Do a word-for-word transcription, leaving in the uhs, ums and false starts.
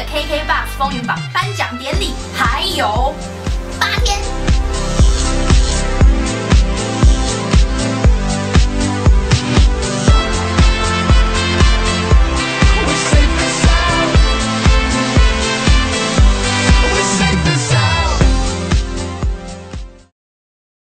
的 K K B O X 风云榜颁奖典礼还有八天。